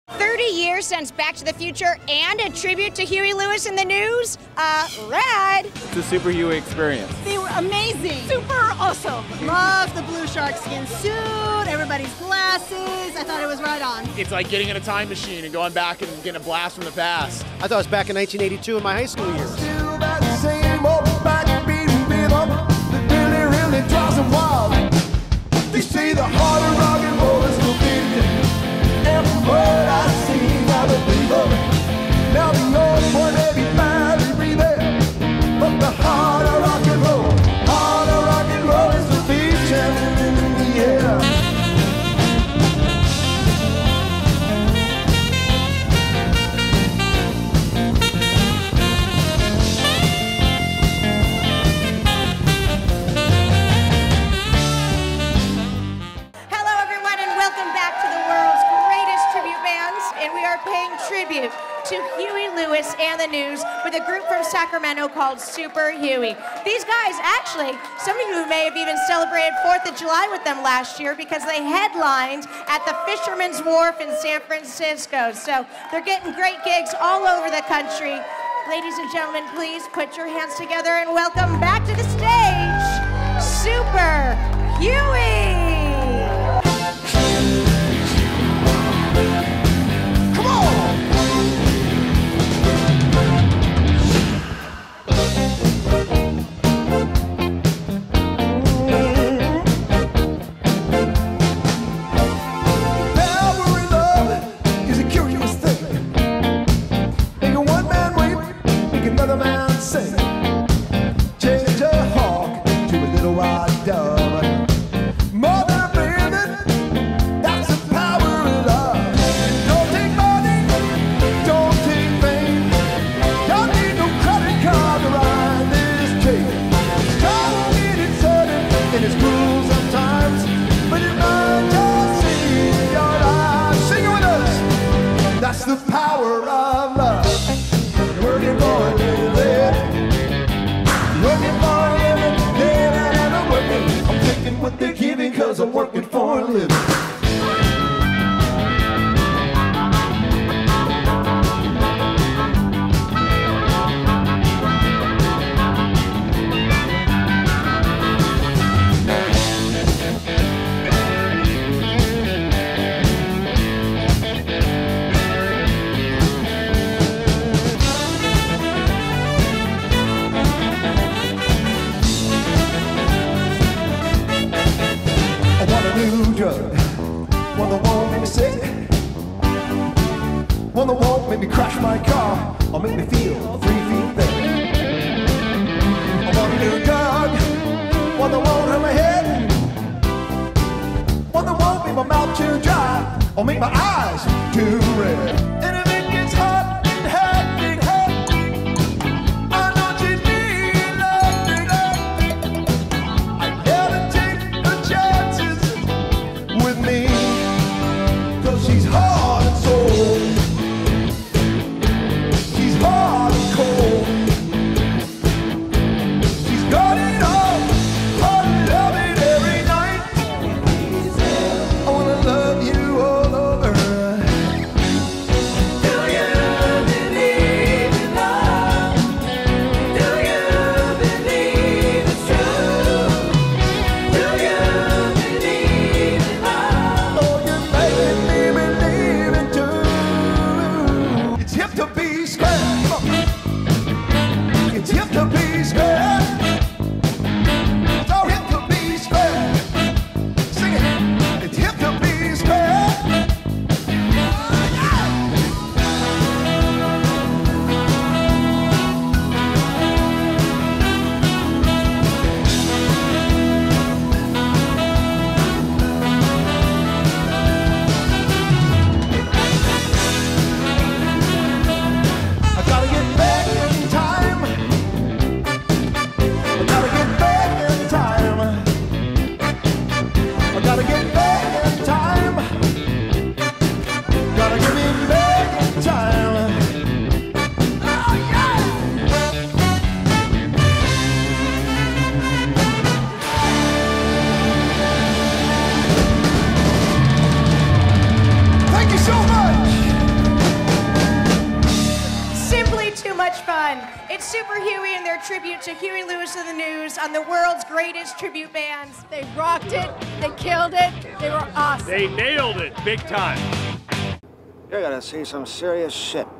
30 years since Back to the Future and a tribute to Huey Lewis in the News? Rad! The SuperHuey Experience. They were amazing. Super awesome. Love the blue shark skin suit, everybody's glasses. I thought it was right on. It's like getting in a time machine and going back and getting a blast from the past. I thought it was back in 1982 in my high school years. Still that same old backbeat rhythm that really drives them wild. They say the heart of rock and roll is forbidden. Every word I sing, I believe it. Now the old boy may be badly breathing, but the heart of rock and roll is forbidden. Yeah. Paying tribute to Huey Lewis and the News with a group from Sacramento called SuperHuey. These guys, actually, some of you may have even celebrated 4th of July with them last year because they headlined at the Fisherman's Wharf in San Francisco. So they're getting great gigs all over the country. Ladies and gentlemen, please put your hands together and welcome back to the stage, SuperHuey! I'm working for a living. One that won't make me sick, one that won't make me crash my car or make me feel 3 feet thick. I want a new drug, one that won't hurt my head, one that won't make my mouth too dry or make my eyes too red. And if it gets hot and hot and hot, I know you need love. I never take no chances with me. She's hard and soul. She's hard and cold. She's got it all. I love it every night. I wanna love you all over. It's SuperHuey and their tribute to Huey Lewis and the News on the world's greatest tribute bands. They rocked it, they killed it, they were awesome. They nailed it big time. You're gonna see some serious shit.